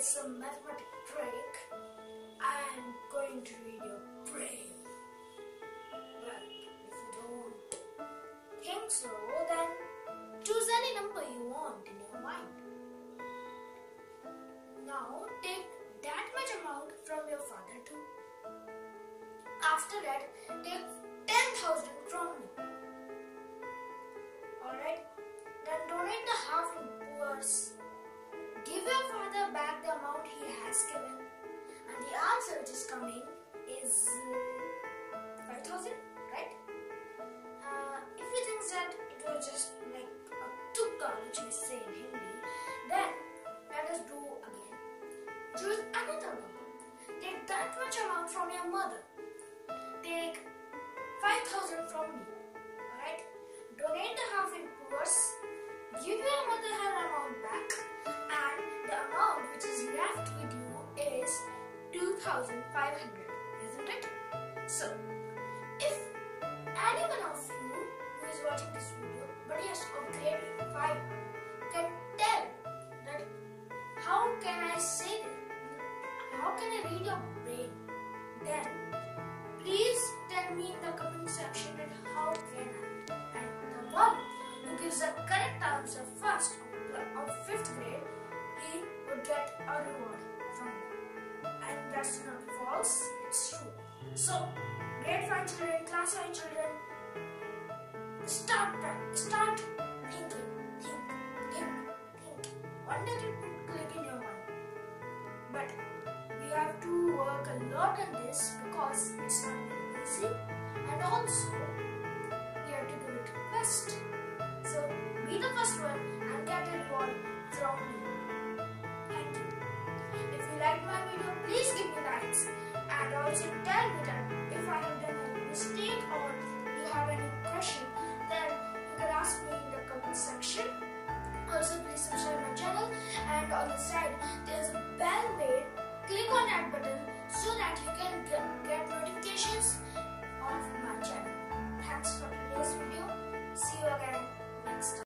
it's a mathematic trick. I am going to read your brain. Well, if you don't think so, then choose any number you want in your mind. Now take that much amount from your father too. After that, take 10,000 from me. Alright? Then donate the half to poor. Give your father back the amount he has given. And the answer which is coming is 5,000, right? If you think that it was just like a tukka, which we say in Hindi, then let us do again. Choose another number. Take that much amount from your mother. Take 5,000 from me. Alright? Donate the half in poor. Give your mother her amount back. And the amount which is left with you is 2,500. Isn't it? So, if anyone of you who is watching this video, but yes, of grade 5, can tell that how can I say this? How can I read your brain? Then please tell me in the comment section that how can I? And the one who gives the correct answer first of 5th grade, he would get a reward from me. And that's not false, it's true. So, grade 5 children, class 5 children, start thinking. One day it will click in your mind. But we have to work a lot on this because it's not very easy, and also we have to give it a quest. So be the first one and get a reward from me. Thank you. If you like my video, please give me likes and also tell me that if I have done a mistake or you have any